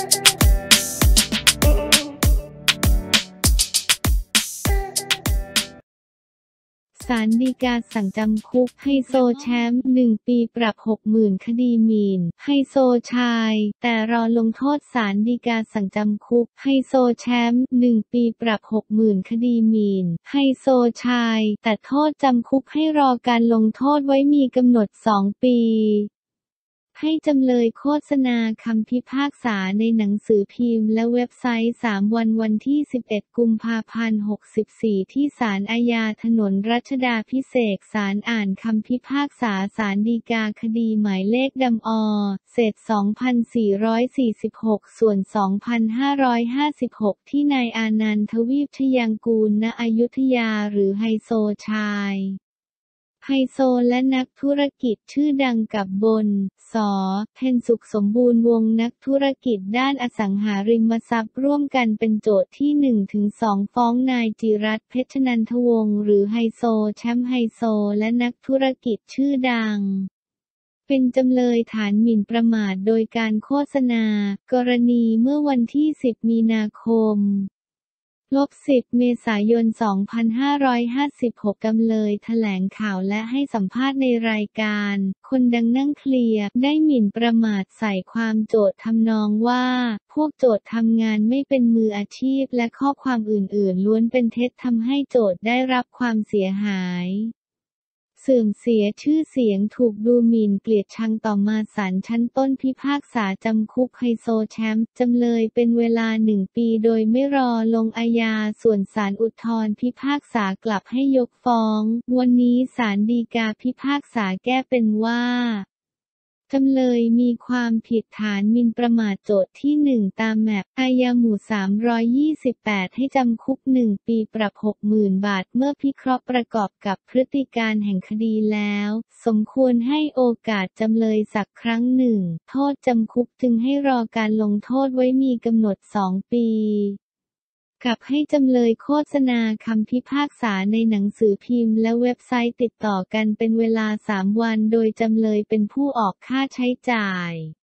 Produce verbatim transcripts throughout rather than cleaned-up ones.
ศาลฎีกาสั่งจำคุกไฮโซแชมป์หนึ่งปีปรับ หกหมื่น คดีหมิ่นไฮโซชายแต่รอลงโทษศาลฎีกาสั่งจำคุกไฮโซแชมป์หนึ่งปีปรับ หกหมื่น คดีหมิ่นไฮโซชายแต่โทษจำคุกให้รอการลงโทษไว้มีกำหนดสองปีให้จำเลยโฆษณาคำพิพากษาในหนังสือพิมพ์และเว็บไซต์สามวันวันที่สิบเอ็ดกุมภาพันธ์หกสิบสี่ที่ศาลอาญาถนนรัชดาภิเษกศาลอ่านคำพิพากษาศาลฎีกาคดีหมายเลขดำอเศษสองพันสี่ร้อยสี่สิบหกส่วนสองพันห้าร้อยห้าสิบหกที่นายอานันต์ ทวีปชยังกูล ณ อยุธยาหรือไฮโซชายไฮโซและนักธุรกิจชื่อดังกับบน ส. เพ็ญสุขสมบูรณ์วงศ์นักธุรกิจด้านอสังหาริมทรัพย์ร่วมกันเป็นโจทก์ที่ หนึ่งถึงสอง ฟ้องนายจิรัตน์เพชรนันทวงศ์หรือไฮโซแชมป์ไฮโซและนักธุรกิจชื่อดังเป็นจำเลยฐานหมิ่นประมาทโดยการโฆษณากรณีเมื่อวันที่สิบมีนาคมลบสิบเมษายนสองพันห้าร้อยห้าสิบหกจำเลยแถลงข่าวและให้สัมภาษณ์ในรายการคนดังนั่งเคลียร์ได้หมิ่นประมาทใส่ความโจทก์ทำนองว่าพวกโจทก์ทำงานไม่เป็นมืออาชีพและข้อความอื่นๆล้วนเป็นเท็จทำให้โจทก์ได้รับความเสียหายเสื่อมเสียชื่อเสียงถูกดูหมิ่นเกลียดชังต่อมาศาลชั้นต้นพิพากษาจำคุกไฮโซแชมป์จำเลยเป็นเวลาหนึ่งปีโดยไม่รอลงอาญาส่วนศาลอุทธรณ์พิพากษากลับให้ยกฟ้องวันนี้ศาลฎีกาพิพากษาแก้เป็นว่าจำเลยมีความผิดฐานหมิ่นประมาทโจทก์ที่ หนึ่ง ตามแมปอาญาหมู่สามร้อยยี่สิบแปดให้จำคุกหนึ่งปีปรับ หกหมื่น บาทเมื่อพิเคราะห์ประกอบกับพฤติการแห่งคดีแล้วสมควรให้โอกาสจำเลยสักครั้งหนึ่งโทษจำคุกจึงให้รอการลงโทษไว้มีกำหนดสองปีกับให้จำเลยโฆษณาคำพิพากษาในหนังสือพิมพ์และเว็บไซต์ติดต่อกันเป็นเวลาสามวันโดยจำเลยเป็นผู้ออกค่าใช้จ่าย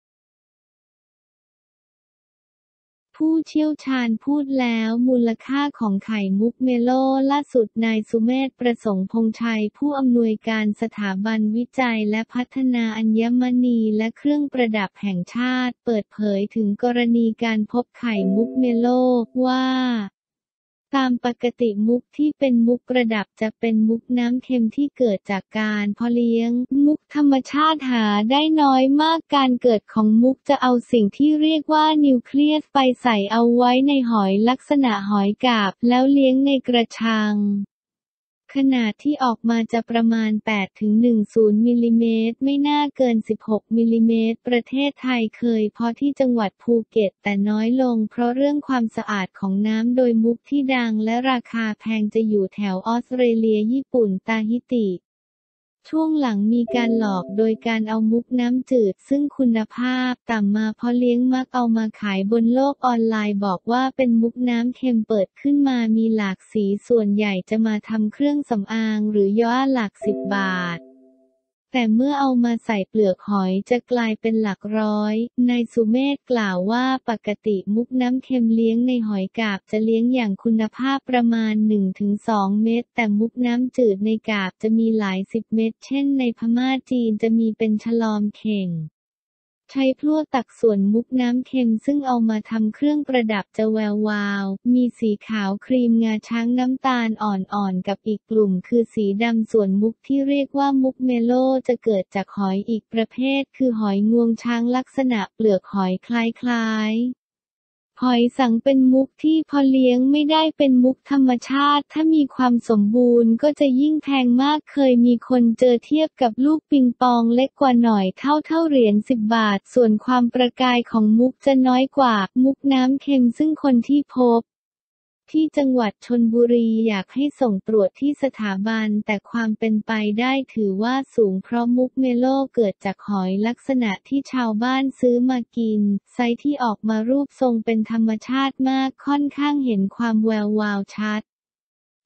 ผู้เชี่ยวชาญพูดแล้วมูลค่าของไข่มุกเมโลล่าสุดนายสุเมธประสงค์พงษ์ชัยผู้อำนวยการสถาบันวิจัยและพัฒนาอัญมณีและเครื่องประดับแห่งชาติเปิดเผยถึงกรณีการพบไข่มุกเมโลว่าตามปกติมุกที่เป็นมุกประดับจะเป็นมุกน้ำเค็มที่เกิดจากการเพาะเลี้ยงมุกธรรมชาติหาได้น้อยมากการเกิดของมุกจะเอาสิ่งที่เรียกว่านิวเคลียสไปใส่เอาไว้ในหอยลักษณะหอยกาบแล้วเลี้ยงในกระชังขนาดที่ออกมาจะประมาณ แปดถึงสิบ มิลลิเมตรไม่น่าเกิน สิบหก มิลลิเมตรประเทศไทยเคยเพาะที่จังหวัดภูเก็ตแต่น้อยลงเพราะเรื่องความสะอาดของน้ำโดยมุกที่ดังและราคาแพงจะอยู่แถวออสเตรเลียญี่ปุ่นตาฮิติช่วงหลังมีการหลอกโดยการเอามุกน้ำจืดซึ่งคุณภาพต่ำมาเพาะเลี้ยงมักเอามาขายบนโลกออนไลน์บอกว่าเป็นมุกน้ำเค็มเปิดขึ้นมามีหลากสีส่วนใหญ่จะมาทำเครื่องสำอางหรือย้อหลักสิบบาทแต่เมื่อเอามาใส่เปลือกหอยจะกลายเป็นหลักร้อยนายสุเมธกล่าวว่าปกติมุกน้ำเค็มเลี้ยงในหอยกาบจะเลี้ยงอย่างคุณภาพประมาณ หนึ่งถึงสอง เม็ดแต่มุกน้ำจืดในกาบจะมีหลายสิบเม็ดเช่นในพม่าจีนจะมีเป็นฉลอมเข่งใช้พลั่วตักส่วนมุกน้ำเค็มซึ่งเอามาทำเครื่องประดับจะแวววาวมีสีขาวครีมงาช้างน้ำตาลอ่อนๆกับอีกกลุ่มคือสีดำส่วนมุกที่เรียกว่ามุกเมโลจะเกิดจากหอยอีกประเภทคือหอยงวงช้างลักษณะเปลือกหอยคล้ายๆหอยสังเป็นมุกที่พอเลี้ยงไม่ได้เป็นมุกธรรมชาติถ้ามีความสมบูรณ์ก็จะยิ่งแพงมากเคยมีคนเจอเทียบกับลูกปิงปองเล็กกว่าหน่อยเท่าเท่าเหรียญสิบบาทส่วนความประกายของมุกจะน้อยกว่ามุกน้ำเค็มซึ่งคนที่พบที่จังหวัดชลบุรีอยากให้ส่งตรวจที่สถาบันแต่ความเป็นไปได้ถือว่าสูงเพราะมุกเมโลเกิดจากหอยลักษณะที่ชาวบ้านซื้อมากินไซส์ที่ออกมารูปทรงเป็นธรรมชาติมากค่อนข้างเห็นความแวววาวชัด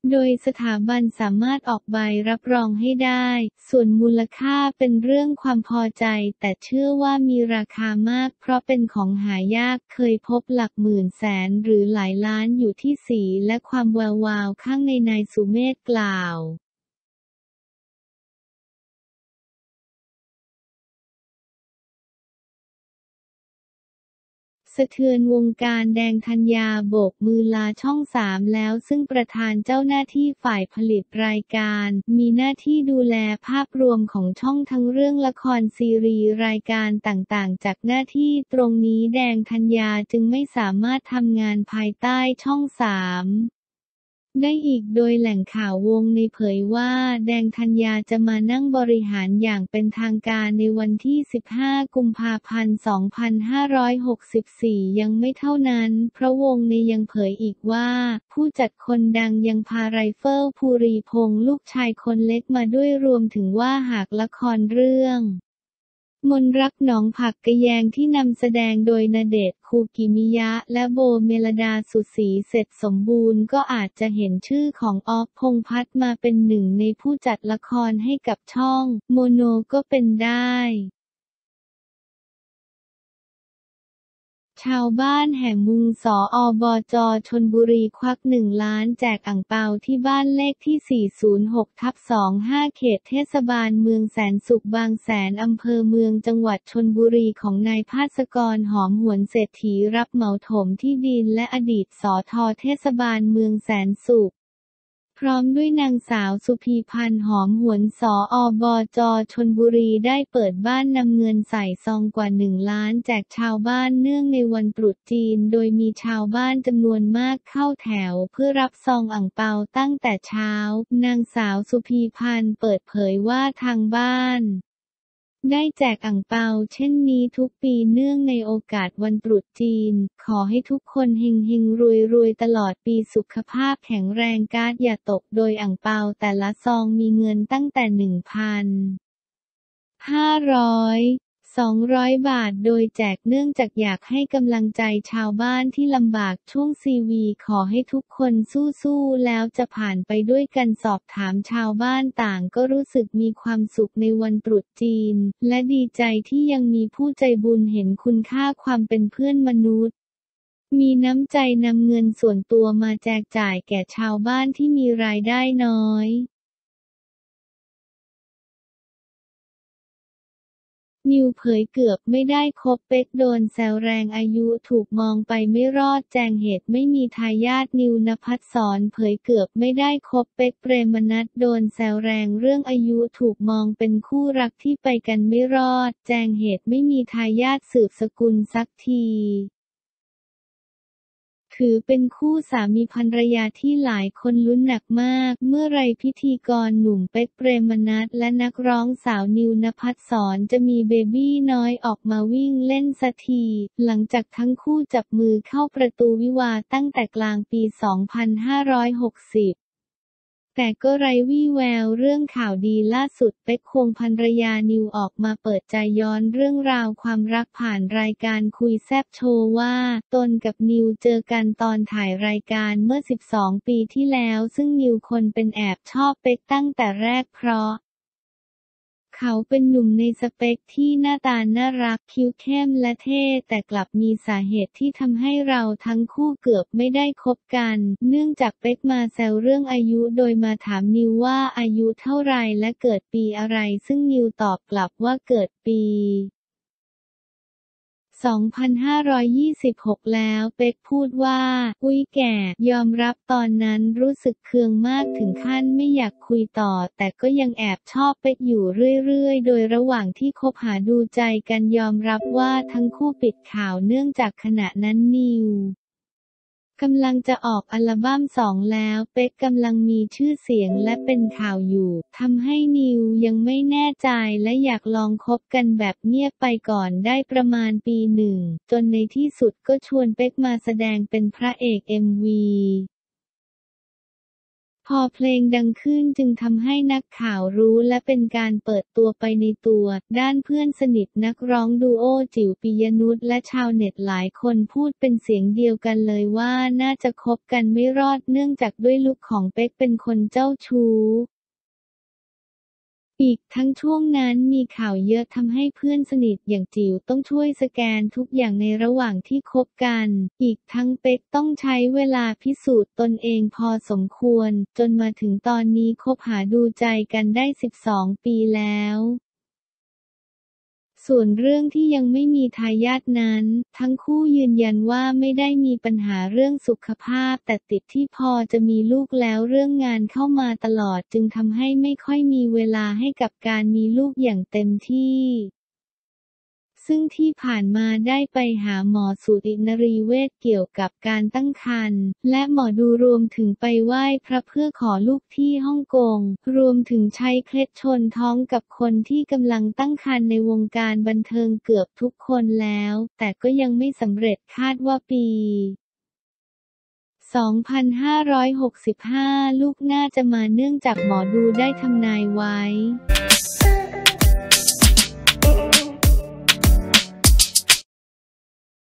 โดยสถาบันสามารถออกใบรับรองให้ได้ ส่วนมูลค่าเป็นเรื่องความพอใจแต่เชื่อว่ามีราคามากเพราะเป็นของหายากเคยพบหลักหมื่นแสนหรือหลายล้านอยู่ที่สีและความแวววาวข้างในนายสุเมธกล่าวสะเทือนวงการแดงธัญญาโบกมือลาช่องสามแล้วซึ่งประธานเจ้าหน้าที่ฝ่ายผลิตรายการมีหน้าที่ดูแลภาพรวมของช่องทั้งเรื่องละครซีรีส์รายการต่างๆจากหน้าที่ตรงนี้แดงธัญญาจึงไม่สามารถทำงานภายใต้ช่องสามได้อีกโดยแหล่งข่าววงในเผยว่าแดงธัญญาจะมานั่งบริหารอย่างเป็นทางการในวันที่สิบห้ากุมภาพันธ์สองพันห้าร้อยหกสิบสี่ยังไม่เท่านั้นเพราะวงในยังเผยอีกว่าผู้จัดคนดังยังพาไรเฟิลภูริพงษ์ลูกชายคนเล็กมาด้วยรวมถึงว่าหากละครเรื่องมนรักหนองผักกะแยงที่นำแสดงโดยณเดชน์คูกิมิยะและโบเมลดาสุศรีเสร็จสมบูรณ์ก็อาจจะเห็นชื่อของออฟพงษ์พัฒน์มาเป็นหนึ่งในผู้จัดละครให้กับช่องโมโนก็เป็นได้ชาวบ้านแห่มุงสอ อบจ.ชลบุรีควักหนึ่งล้านแจกอั่งเปาที่บ้านเลขที่ สี่ศูนย์หกทับสองห้า เขตเทศบาลเมืองแสนสุขบางแสนอำเภอเมืองจังหวัดชลบุรีของนายภาสกรหอมหวนเศรษฐีรับเหมาถมที่ดินและอดีตสท.เทศบาลเมืองแสนสุขพร้อมด้วยนางสาวสุภีพันธ์หอมหวนสอ อบจ.ชลบุรีได้เปิดบ้านนำเงินใส่ซองกว่าหนึ่งล้านแจกชาวบ้านเนื่องในวันตรุษจีนโดยมีชาวบ้านจำนวนมากเข้าแถวเพื่อรับซองอั่งเปาตั้งแต่เช้านางสาวสุภีพันธ์เปิดเผยว่าทางบ้านได้แจกอั่งเปาเช่นนี้ทุกปีเนื่องในโอกาสวันตรุษจีนขอให้ทุกคนเฮงเฮงรวยรวยตลอดปีสุขภาพแข็งแรงการ์ดอย่าตกโดยอั่งเปาแต่ละซองมีเงินตั้งแต่ หนึ่งพันห้าร้อยสองร้อย บาทโดยแจกเนื่องจากอยากให้กำลังใจชาวบ้านที่ลำบากช่วงซีวีขอให้ทุกคนสู้ๆแล้วจะผ่านไปด้วยกันสอบถามชาวบ้านต่างก็รู้สึกมีความสุขในวันตรุษจีนและดีใจที่ยังมีผู้ใจบุญเห็นคุณค่าความเป็นเพื่อนมนุษย์มีน้ำใจนำเงินส่วนตัวมาแจกจ่ายแก่ชาวบ้านที่มีรายได้น้อยนิวเผยเกือบไม่ได้คบเป๊กโดนแซวแรงอายุถูกมองไปไม่รอดแจงเหตุไม่มีทายาทนิว ณภัสสรเผยเกือบไม่ได้คบเป๊กเปรมนัสโดนแซวแรงเรื่องอายุถูกมองเป็นคู่รักที่ไปกันไม่รอดแจงเหตุไม่มีทายาทสืบสกุลสักทีถือเป็นคู่สามีภรรยาที่หลายคนลุ้นหนักมากเมื่อไรพิธีกรหนุ่มเป๊กเปรมนัสและนักร้องสาวนิว ณภัสสรจะมีเบบี้น้อยออกมาวิ่งเล่นสักทีหลังจากทั้งคู่จับมือเข้าประตูวิวาห์ตั้งแต่กลางปี สองพันห้าร้อยหกสิบแต่ก็ไร้วี่แววเรื่องข่าวดีล่าสุดเป๊กควงภรรยานิวออกมาเปิดใจย้อนเรื่องราวความรักผ่านรายการคุยแซ่บโชว์ว่าตนกับนิวเจอกันตอนถ่ายรายการเมื่อสิบสองปีที่แล้วซึ่งนิวคนเป็นแอบชอบเป๊กตั้งแต่แรกเพราะเขาเป็นหนุ่มในสเปคที่หน้าตาน่ารักคิ้วเข้มและเท่แต่กลับมีสาเหตุที่ทำให้เราทั้งคู่เกือบไม่ได้คบกันเนื่องจากเป๊กมาแซวเรื่องอายุโดยมาถามนิวว่าอายุเท่าไรและเกิดปีอะไรซึ่งนิวตอบกลับว่าเกิดปีสองพันห้าร้อยยี่สิบหกแล้วเป๊กพูดว่าอุ๊ยแก่ยอมรับตอนนั้นรู้สึกเคืองมากถึงขั้นไม่อยากคุยต่อแต่ก็ยังแอบชอบเป๊กอยู่เรื่อยๆโดยระหว่างที่คบหาดูใจกันยอมรับว่าทั้งคู่ปิดข่าวเนื่องจากขณะนั้นนิวกำลังจะออกอัลบั้มสองแล้วเป๊กกำลังมีชื่อเสียงและเป็นข่าวอยู่ทำให้นิวยังไม่แน่ใจและอยากลองคบกันแบบเงียบไปก่อนได้ประมาณปีหนึ่งจนในที่สุดก็ชวนเป๊กมาแสดงเป็นพระเอก เอ็ม วีพอเพลงดังขึ้นจึงทำให้นักข่าวรู้และเป็นการเปิดตัวไปในตัว ด้านเพื่อนสนิทนักร้องดูโอจิ๋วปิยนุชและชาวเน็ตหลายคนพูดเป็นเสียงเดียวกันเลยว่าน่าจะคบกันไม่รอดเนื่องจากด้วยลุคของเป๊กเป็นคนเจ้าชู้อีกทั้งช่วงนั้นมีข่าวเยอะทำให้เพื่อนสนิทอย่างจิ๋วต้องช่วยสแกนทุกอย่างในระหว่างที่คบกัน อีกทั้งเป๊กต้องใช้เวลาพิสูจน์ตนเองพอสมควร จนมาถึงตอนนี้คบหาดูใจกันได้สิบสองปีแล้วส่วนเรื่องที่ยังไม่มีทายาทนั้น ทั้งคู่ยืนยันว่าไม่ได้มีปัญหาเรื่องสุขภาพแต่ติดที่พอจะมีลูกแล้วเรื่องงานเข้ามาตลอดจึงทำให้ไม่ค่อยมีเวลาให้กับการมีลูกอย่างเต็มที่ซึ่งที่ผ่านมาได้ไปหาหมอสูตินรีเวชเกี่ยวกับการตั้งครรภ์และหมอดูรวมถึงไปไหว้พระเพื่อขอลูกที่ฮ่องกงรวมถึงใช้เคล็ดชนท้องกับคนที่กำลังตั้งครรภ์ในวงการบันเทิงเกือบทุกคนแล้วแต่ก็ยังไม่สำเร็จคาดว่าปี สองพันห้าร้อยหกสิบห้า ลูกน่าจะมาเนื่องจากหมอดูได้ทำนายไว้